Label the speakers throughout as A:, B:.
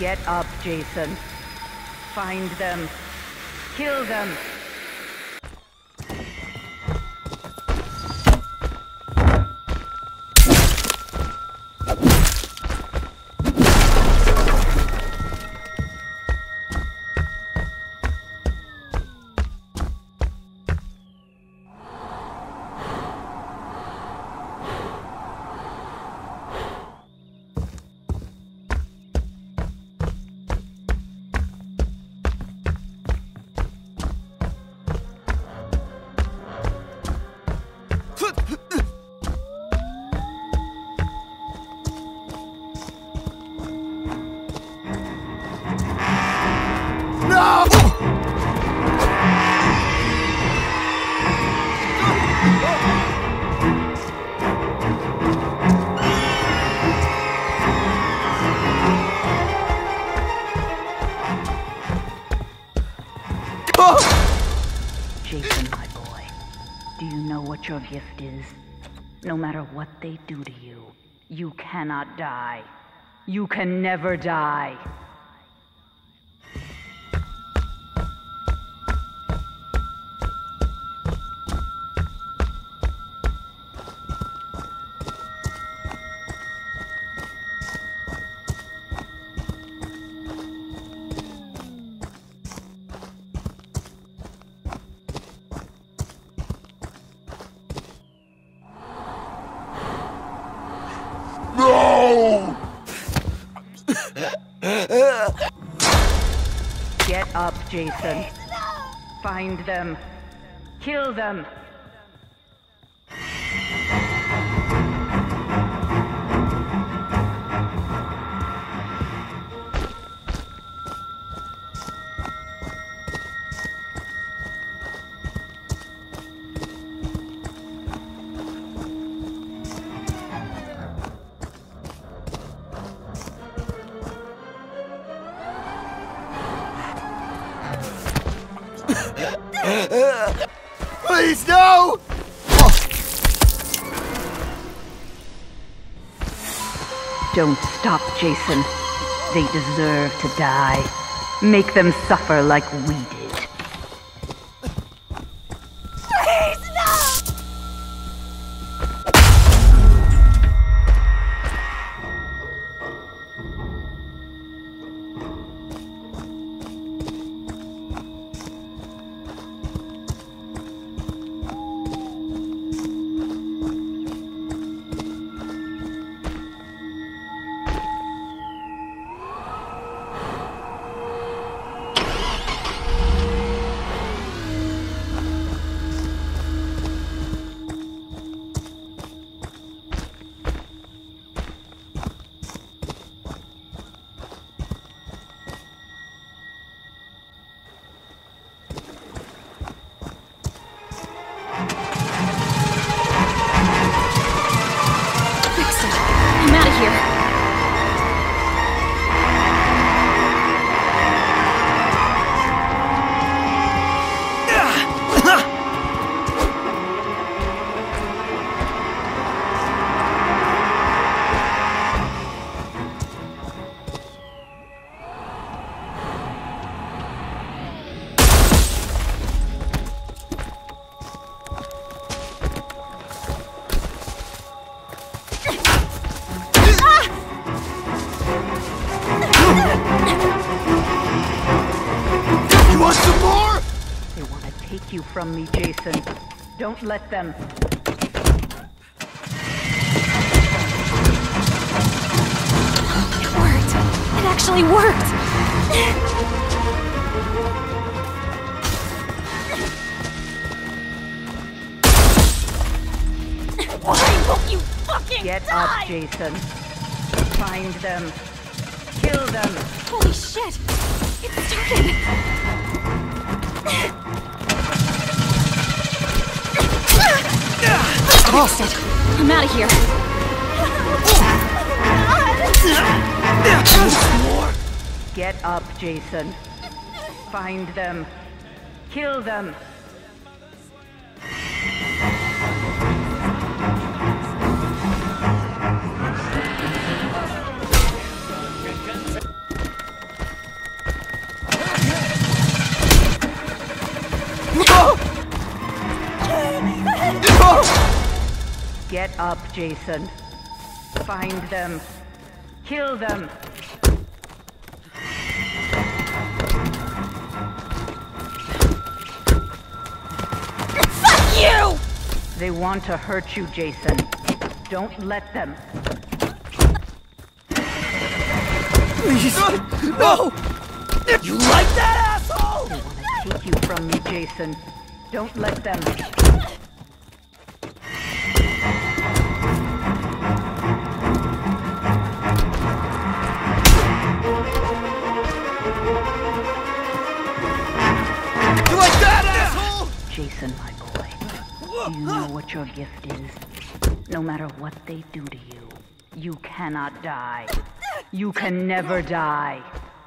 A: Get up, Jason. Find them. Kill them. Jason, my boy, do you know what your gift is? No matter what they do to you, you cannot die. You can never die.
B: No!
A: Get up, Jason. Find them. Kill them.
B: Please, no!
A: Don't stop, Jason. They deserve to die. Make them suffer like we did.
C: Please, no! I'm out of here.
B: You want some more?
A: They want to take you from me, Jason. Don't let them.
C: It worked. It actually worked. Why won't you fucking
A: Get
C: die?
A: up, Jason. Find them. Kill them.
C: Holy shit! It started! Fixed it. I'm out of here.
A: Get up, Jason. Find them. Kill them. Get up, Jason. Find them. Kill them.
C: Fuck you!
A: They want to hurt you, Jason. Don't let them.
B: Please! No! You like that, asshole?
A: They want to take you from me, Jason. Don't let them.
B: You like that, asshole?
A: Jason, my boy, do you know what your gift is? No matter what they do to you, you cannot die. You can never die.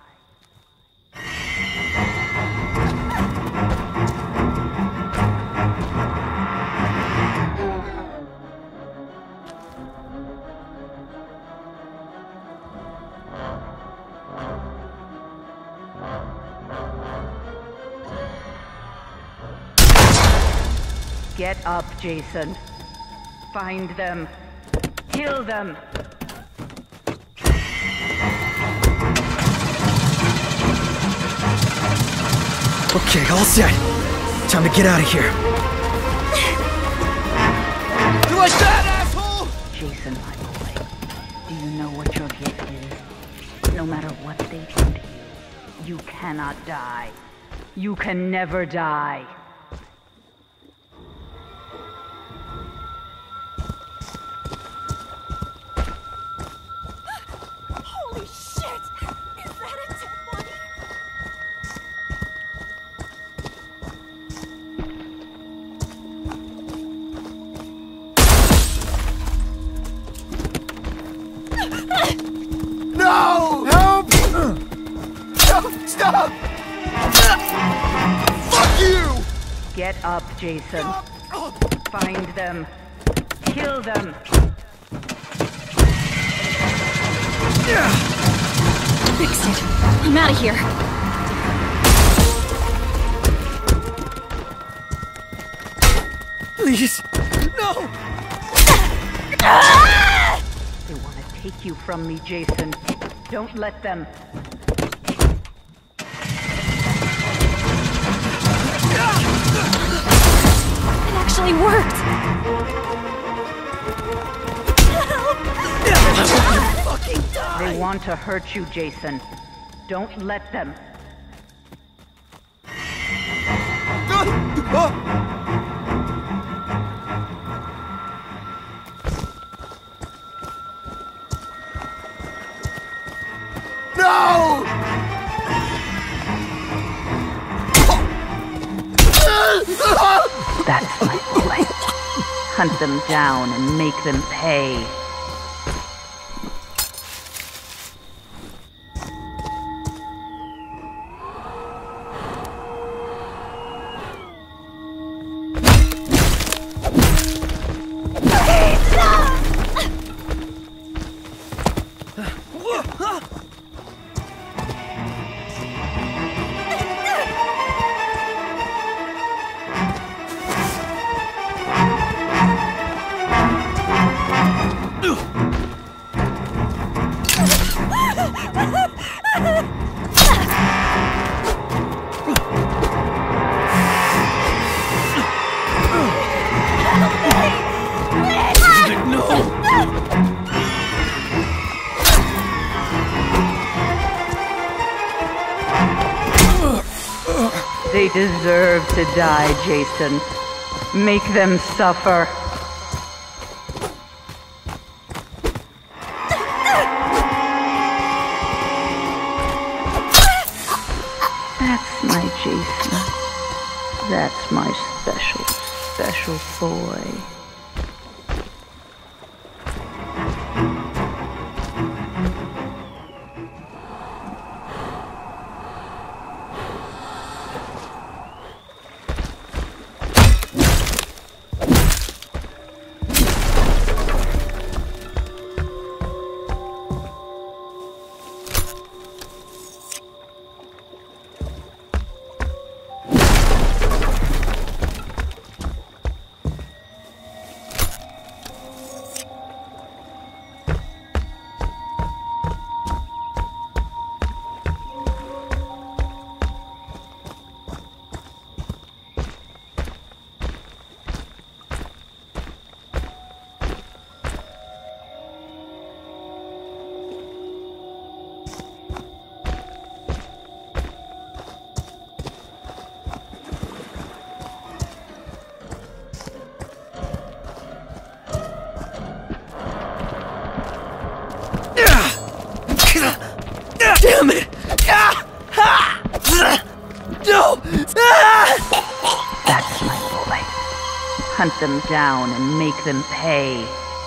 A: Get up, Jason. Find them. Kill them.
D: Okay, all set. Time to get out of here.
B: You like that, asshole?
A: Jason, my boy, do you know what your gift is? No matter what they do to you, you cannot die. You can never die.
C: Holy shit! Is that a dead body?
B: No! Help! No, stop! Fuck you!
A: Get up, Jason. Find them. Kill them.
C: Fix it. I'm out of here.
D: Please. No!
A: They want to take you from me, Jason. Don't let them.
C: It actually worked.
A: They want to hurt you, Jason. Don't let them.
B: No!
A: That's my boy. Hunt them down and make them pay. They deserve to die, Jason. Make them suffer. That's my Jason. That's my special, special boy.
D: Damn it! No!
A: That's my boy. Hunt them down and make them pay.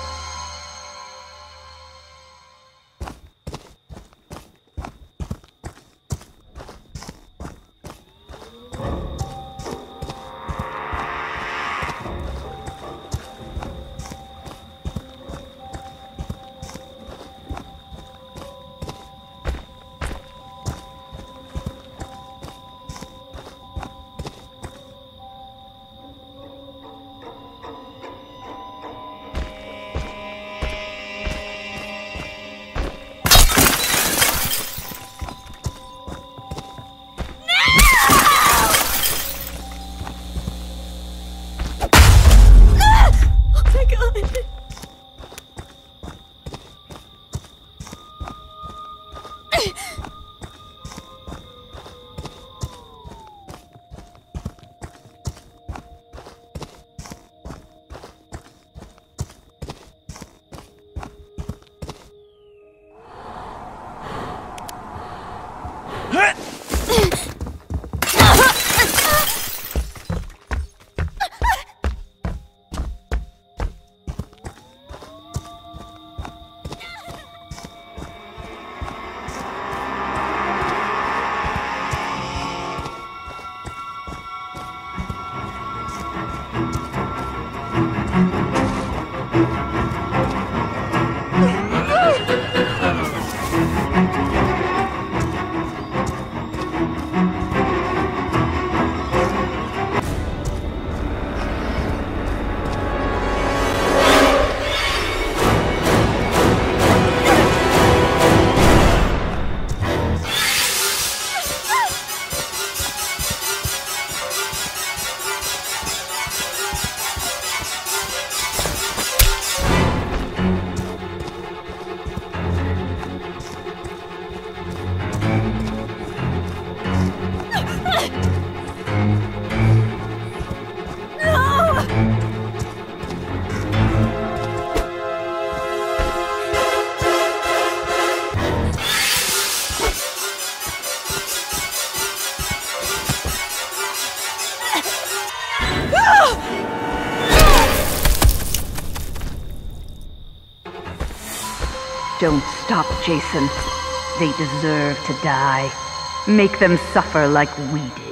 A: Don't stop, Jason. They deserve to die. Make them suffer like we did.